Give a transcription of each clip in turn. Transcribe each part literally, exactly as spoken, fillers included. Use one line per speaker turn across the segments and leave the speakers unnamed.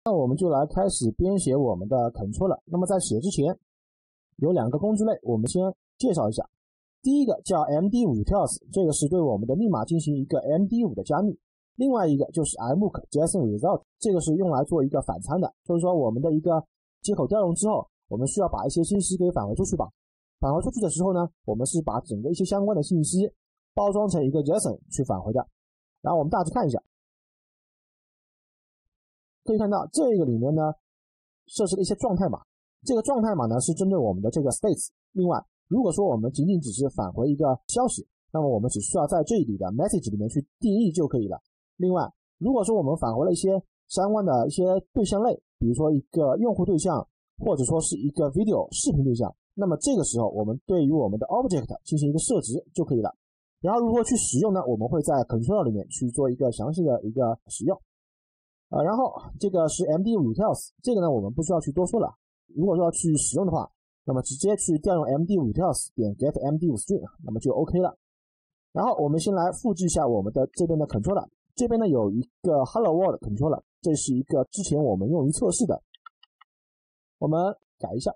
那我们就来开始编写我们的 controller。那么在写之前，有两个工具类，我们先介绍一下。第一个叫 M D 五 utils， 这个是对我们的密码进行一个 M D 五 的加密。另外一个就是 imoc JSON result， 这个是用来做一个反参的，就是说我们的一个接口调用之后，我们需要把一些信息给返回出去吧。返回出去的时候呢，我们是把整个一些相关的信息包装成一个 JSON 去返回的。然后我们大致看一下，可以看到这个里面呢设置了一些状态码，这个状态码呢是针对我们的这个 states。另外，如果说我们仅仅只是返回一个消息，那么我们只需要在这里的 message 里面去定义就可以了。另外，如果说我们返回了一些相关的一些对象类，比如说一个用户对象，或者说是一个 video 视频对象，那么这个时候我们对于我们的 object 进行一个设置就可以了。然后如何去使用呢？我们会在 controller 里面去做一个详细的一个使用。呃，然后这个是 M D 五 utils， 这个呢我们不需要去多说了。如果说要去使用的话，那么直接去调用 M D 五 utils 点 get M D 五 string， 那么就 OK 了。然后我们先来复制一下我们的这边的 controller， 这边呢有一个 Hello World controller， 这是一个之前我们用于测试的，我们改一下，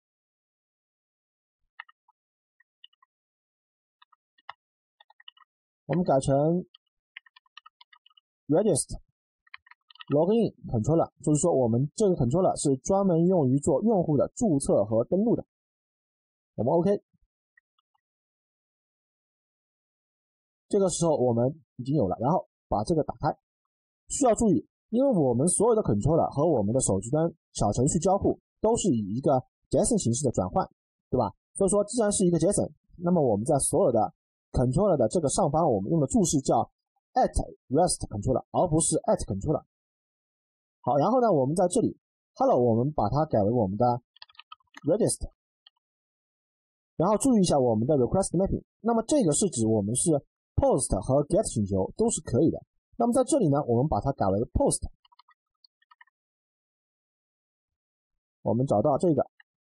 我们改成 register login controller， 就是说我们这个 controller 是专门用于做用户的注册和登录的。我们 OK， 这个时候我们已经有了，然后把这个打开。需要注意，因为我们所有的 controller 和我们的手机端小程序交互都是以一个 JSON 形式的转换，对吧？所以说既然是一个 JSON， 那么我们在所有的 controller 的这个上方，我们用的注释叫 at rest controller， 而不是 at controller。好，然后呢，我们在这里 hello 我们把它改为我们的 register， 然后注意一下我们的 request mapping， 那么这个是指我们是 post 和 get 请求都是可以的。那么在这里呢，我们把它改为 post， 我们找到这个，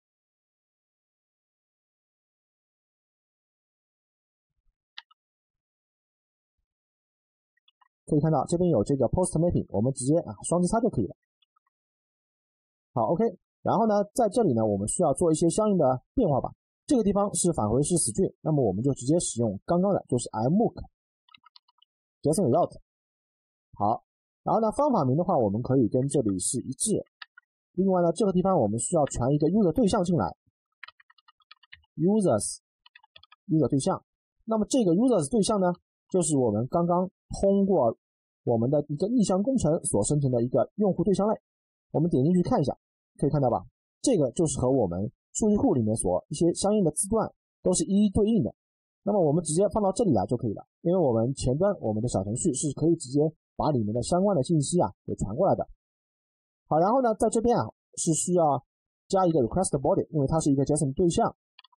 可以看到这边有这个 post mapping， 我们直接啊双击它就可以了。好 OK， 然后呢在这里呢我们需要做一些相应的变化吧。这个地方是返回是 string， 那么我们就直接使用刚刚的就是 imoc JSON result。 好，然后呢方法名的话我们可以跟这里是一致。另外呢这个地方我们需要传一个 user 对象进来， users user 对象。那么这个 users 对象呢就是我们刚刚通过我们的一个逆向工程所生成的一个用户对象类。我们点进去看一下，可以看到吧，这个就是和我们数据库里面所一些相应的字段都是一一对应的。那么我们直接放到这里来就可以了，因为我们前端我们的小程序是可以直接把里面的相关的信息啊给传过来的。好，然后呢在这边啊是需要加一个 request body， 因为它是一个 JSON 对象。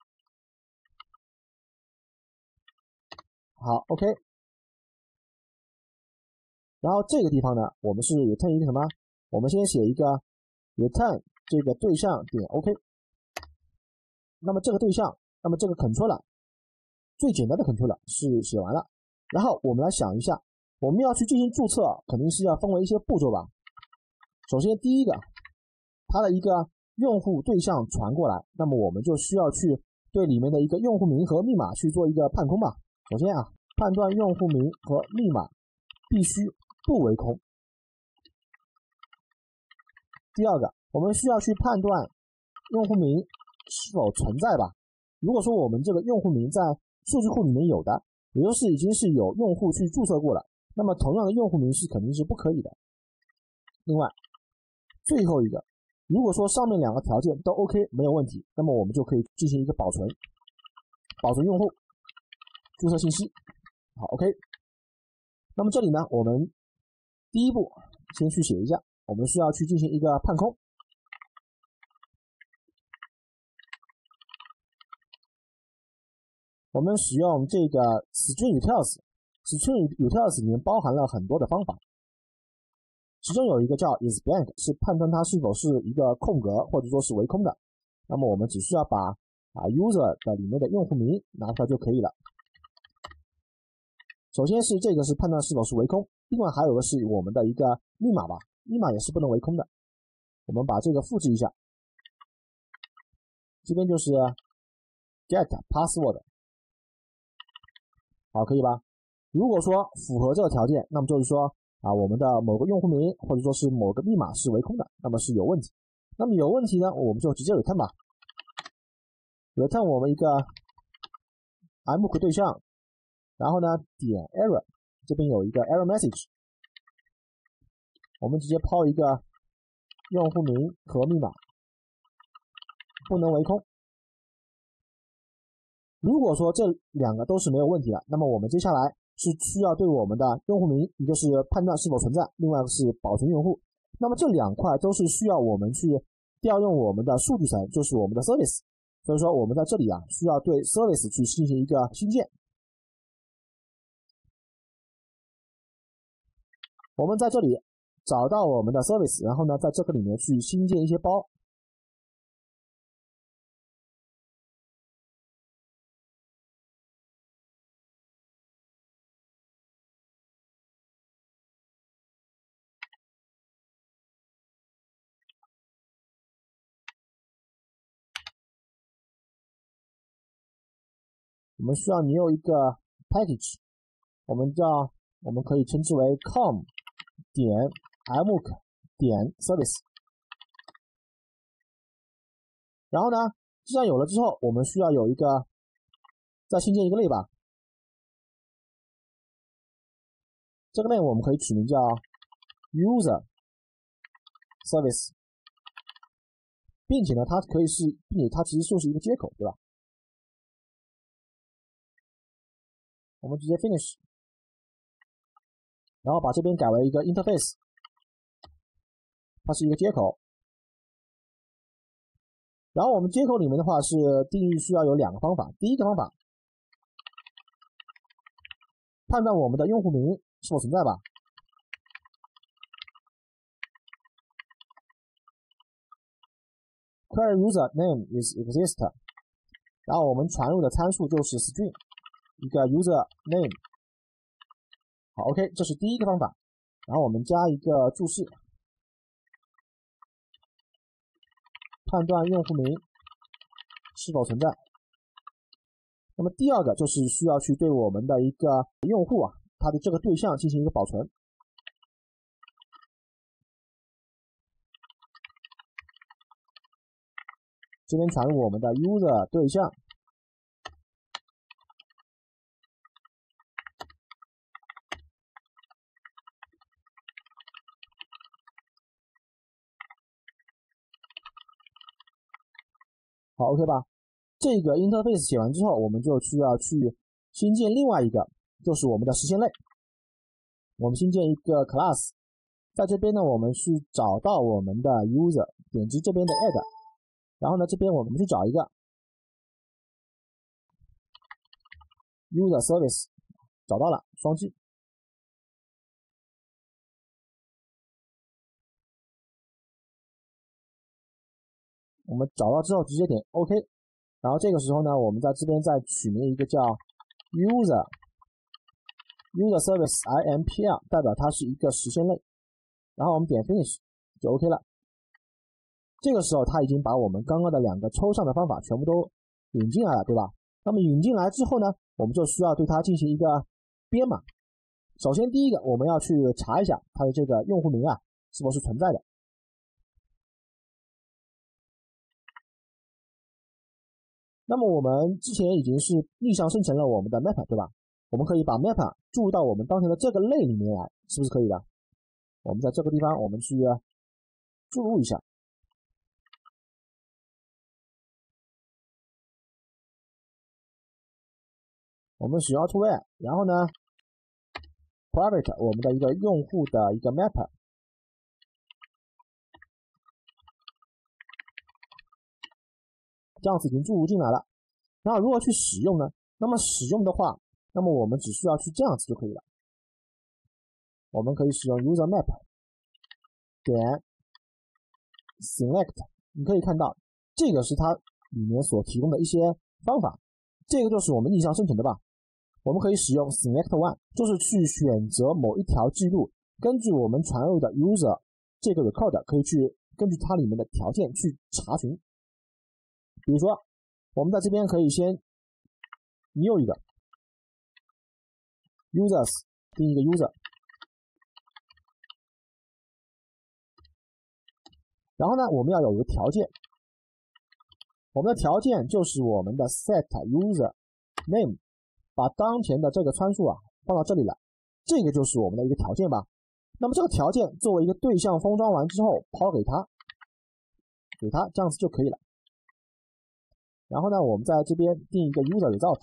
好 OK， 然后这个地方呢我们是 return 一个什么，我们先写一个 return 这个对象点 OK。 那么这个对象，那么这个 controller 最简单的 controller 是写完了。然后我们来想一下，我们要去进行注册肯定是要分为一些步骤吧。首先第一个，它的一个用户对象传过来，那么我们就需要去对里面的一个用户名和密码去做一个判空吧。首先啊，判断用户名和密码必须不为空。第二个，我们需要去判断用户名是否存在吧。如果说我们这个用户名在数据库里面有的，也就是已经是有用户去注册过了，那么同样的用户名是肯定是不可以的。另外最后一个，如果说上面两个条件都 OK 没有问题，那么我们就可以进行一个保存，保存用户注册信息。好 OK， 那么这里呢我们第一步先去写一下，我们需要去进行一个判空。我们使用这个 string utils， string utils 里面包含了很多的方法，其中有一个叫 is blank， 是判断它是否是一个空格或者说是为空的。那么我们只需要把啊 user 的里面的用户名拿出来就可以了。首先是这个是判断是否是为空，另外还有个是我们的一个密码吧，密码也是不能为空的。 我们把这个复制一下，这边就是 get password， 好，可以吧？如果说符合这个条件，那么就是说啊，我们的某个用户名或者说是某个密码是为空的，那么是有问题。那么有问题呢，我们就直接 return 吧 ，return 我们一个 iMook 对象，然后呢点 error， 这边有一个 error message， 我们直接抛一个用户名和密码不能为空。如果说这两个都是没有问题的，那么我们接下来是需要对我们的用户名，一个是判断是否存在，另外一个是保存用户。那么这两块都是需要我们去调用我们的数据层，就是我们的 service。所以说我们在这里啊，需要对 service 去进行一个新建。我们在这里找到我们的 service， 然后呢，在这个里面去新建一些包。我们需要你有一个 package， 我们叫我们可以称之为 com 点 iMook 点 service。然后呢，既然有了之后，我们需要有一个再新建一个类吧。这个类我们可以取名叫 user service， 并且呢，它可以是，并且它其实就是一个接口，对吧？我们直接 finish， 然后把这边改为一个 interface， 它是一个接口。然后我们接口里面的话是定义需要有两个方法，第一个方法判断我们的用户名是否存在吧。query user name is exist， 然后我们传入的参数就是 string， 一个 user name。好 ，OK， 这是第一个方法。然后我们加一个注释，判断用户名是否存在。那么第二个就是需要去对我们的一个用户啊，它的这个对象进行一个保存。这边传入我们的 user 对象。好 ，OK 吧？这个 interface 写完之后，我们就需要去新建另外一个，就是我们的实现类。我们新建一个 class， 在这边呢，我们去找到我们的 user， 点击这边的 add， 然后呢，这边我们去找一个 user service， 找到了，双击。我们找到之后直接点 OK， 然后这个时候呢，我们在这边再取名一个叫 user user service impl， 代表它是一个实现类，然后我们点 finish 就 OK 了。这个时候它已经把我们刚刚的两个抽象的方法全部都引进来了，对吧？那么引进来之后呢，我们就需要对它进行一个编码。首先第一个，我们要去查一下它的这个用户名啊是否是存在的。那么我们之前已经是逆向生成了我们的 map， 对吧？我们可以把 map 注入到我们当前的这个类里面来，是不是可以的？我们在这个地方我们去注入一下。我们使用 AutoWhere， 然后呢 private 我们的一个用户的一个 map， 这样子已经注入进来了。那如何去使用呢？那么使用的话，那么我们只需要去这样子就可以了。我们可以使用 user map 点 select， 你可以看到这个是它里面所提供的一些方法，这个就是我们逆向生成的吧。我们可以使用 select one， 就是去选择某一条记录，根据我们传入的 user 这个 record 可以去根据它里面的条件去查询。比如说，我们在这边可以先 new 一个 users， 定一个 user， 然后呢，我们要有一个条件，我们的条件就是我们的 set user name， 把当前的这个参数啊放到这里来，这个就是我们的一个条件吧。那么这个条件作为一个对象封装完之后抛给它，给它这样子就可以了。然后呢，我们在这边定一个 user result，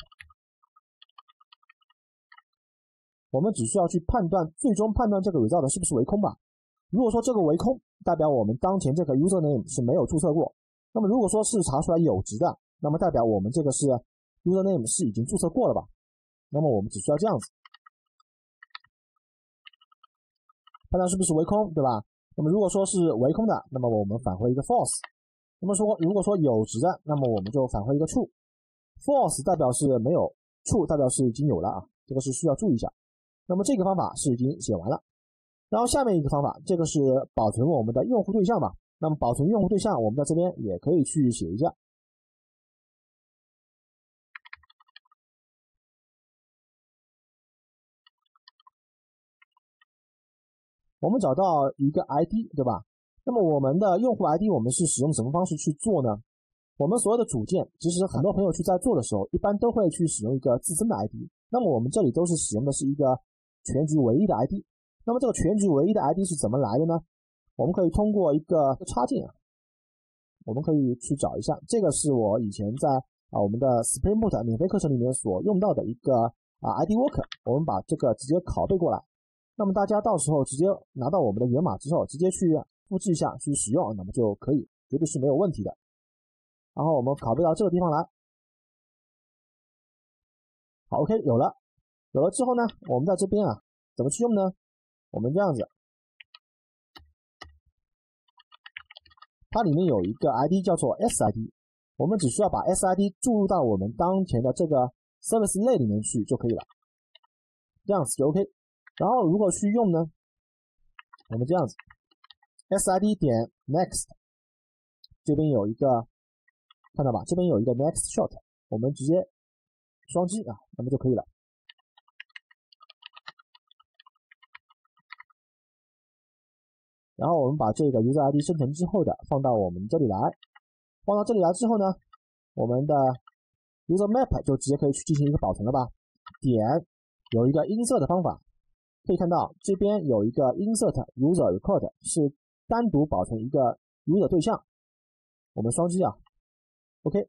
我们只需要去判断，最终判断这个 result 是不是为空吧。如果说这个为空，代表我们当前这个 user name 是没有注册过。那么如果说是查出来有值的，那么代表我们这个是 user name 是已经注册过了吧。那么我们只需要这样子判断是不是为空，对吧？那么如果说是为空的，那么我们返回一个 false。那么说，如果说有值的，那么我们就返回一个 true。false 代表是没有 ，true 代表是已经有了啊，这个是需要注意一下。那么这个方法是已经写完了。然后下面一个方法，这个是保存我们的用户对象吧。那么保存用户对象，我们在这边也可以去写一下。我们找到一个 I D， 对吧？那么我们的用户 I D 我们是使用什么方式去做呢？我们所有的组件，其实很多朋友去在做的时候，一般都会去使用一个自身的 I D。那么我们这里都是使用的是一个全局唯一的 I D。那么这个全局唯一的 I D 是怎么来的呢？我们可以通过一个插件啊，我们可以去找一下，这个是我以前在啊我们的 Spring Boot 免费课程里面所用到的一个啊 I D Worker， 我们把这个直接拷贝过来。那么大家到时候直接拿到我们的源码之后，直接去复制一下去使用，那么就可以，绝对是没有问题的。然后我们拷贝到这个地方来，好 ，OK， 有了，有了之后呢，我们在这边啊，怎么去用呢？我们这样子，它里面有一个 I D 叫做 S I D， 我们只需要把 S I D 注入到我们当前的这个 service 类里面去就可以了，这样子就 OK。然后如果去用呢，我们这样子 S I D 点 next， 这边有一个看到吧，这边有一个 next short， 我们直接双击啊，那么就可以了。然后我们把这个 user I D 生成之后的放到我们这里来，放到这里来之后呢，我们的 user map 就直接可以去进行一个保存了吧。点有一个 insert 的方法，可以看到这边有一个 insert user record 是单独保存一个 user 对象，我们双击啊 ，OK。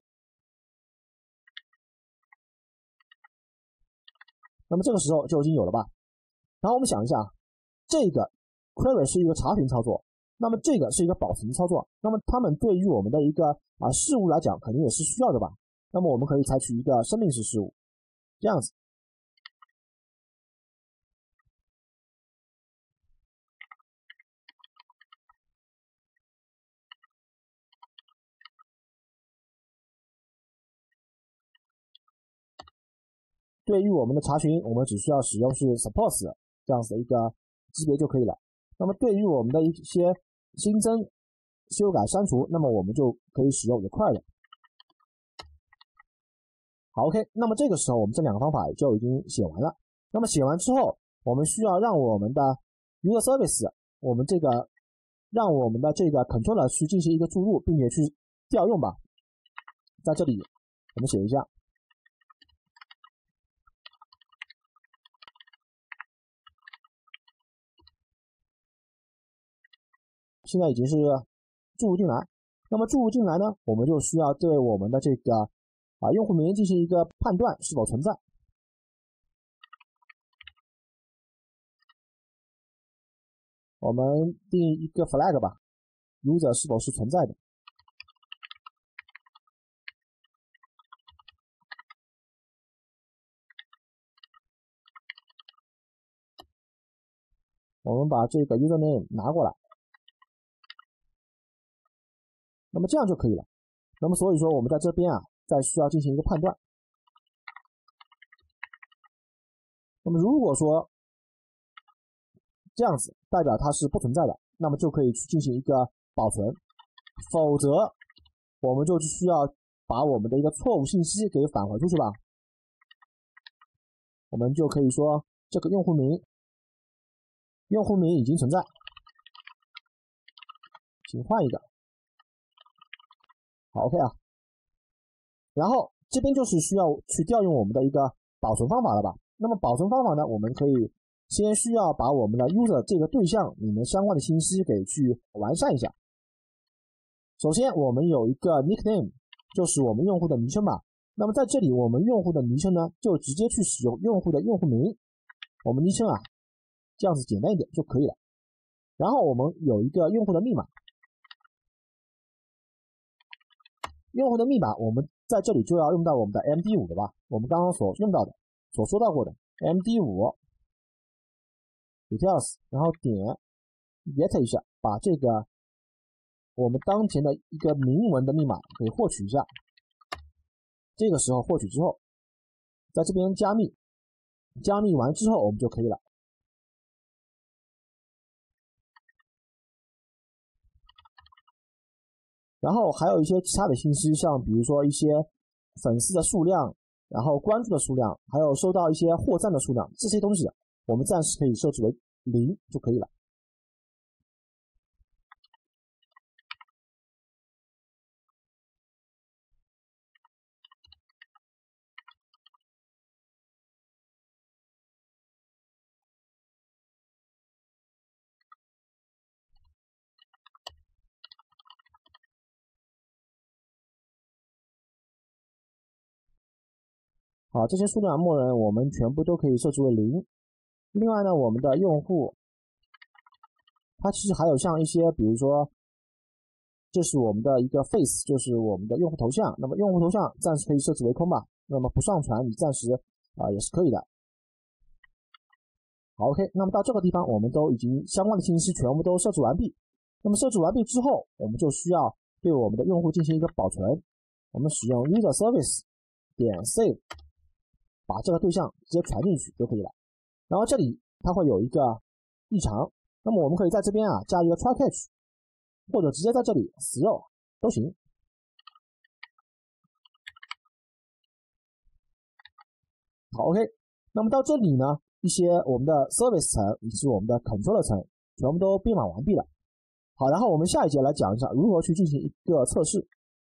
那么这个时候就已经有了吧。然后我们想一下，这个 query 是一个查询操作，那么这个是一个保存操作，那么它们对于我们的一个啊事物来讲，肯定也是需要的吧。那么我们可以采取一个生命式事物，这样子。对于我们的查询，我们只需要使用是 suppose 这样子的一个级别就可以了。那么对于我们的一些新增、修改、删除，那么我们就可以使用 require。好 ，OK， 那么这个时候我们这两个方法就已经写完了。那么写完之后，我们需要让我们的 user service， 我们这个让我们的这个 controller 去进行一个注入，并且去调用吧。在这里我们写一下。现在已经是注入进来，那么注入进来呢，我们就需要对我们的这个啊用户名进行一个判断是否存在。我们定一个 flag 吧 ，user 是否是存在的。我们把这个 username 拿过来。那么这样就可以了。那么所以说我们在这边啊，再需要进行一个判断。那么如果说这样子代表它是不存在的，那么就可以去进行一个保存，否则我们就需要把我们的一个错误信息给返回出去吧。我们就可以说这个用户名，用户名已经存在，请换一个。好 ，OK 啊。然后这边就是需要去调用我们的一个保存方法了吧？那么保存方法呢，我们可以先需要把我们的 user 这个对象里面相关的信息给去完善一下。首先我们有一个 nickname， 就是我们用户的昵称吧。那么在这里我们用户的昵称呢，就直接去使用用户的用户名，我们昵称啊，这样子简单一点就可以了。然后我们有一个用户的密码，用户的密码我们在这里就要用到我们的 M D 五 的吧，我们刚刚所用到的所说到过的 M D 五 details， 然后点 get 一下，把这个我们当前的一个明文的密码给获取一下。这个时候获取之后，在这边加密，加密完之后我们就可以了。然后还有一些其他的信息，像比如说一些粉丝的数量，然后关注的数量，还有收到一些获赞的数量，这些东西我们暂时可以设置为零就可以了。好，这些数量默认我们全部都可以设置为零。另外呢，我们的用户，它其实还有像一些，比如说，这是我们的一个 face， 就是我们的用户头像。那么用户头像暂时可以设置为空吧。那么不上传，你暂时啊、呃、也是可以的。好 ，OK， 那么到这个地方，我们都已经相关的信息全部都设置完毕。那么设置完毕之后，我们就需要对我们的用户进行一个保存。我们使用 user service 点 save。把这个对象直接传进去就可以了。然后这里它会有一个异常，那么我们可以在这边啊加一个 try catch， 或者直接在这里 throw 都行。好 ，OK， 那么到这里呢，一些我们的 service 层以及我们的 controller 层全部都编码完毕了。好，然后我们下一节来讲一下如何去进行一个测试。